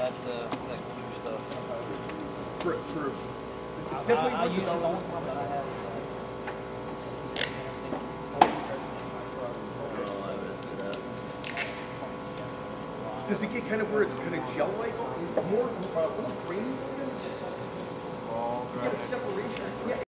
that glue stuff. For I use the only one that I have. Does it get kind of where it's kind of gel-like, more a little grainy? You get a separation. Yeah.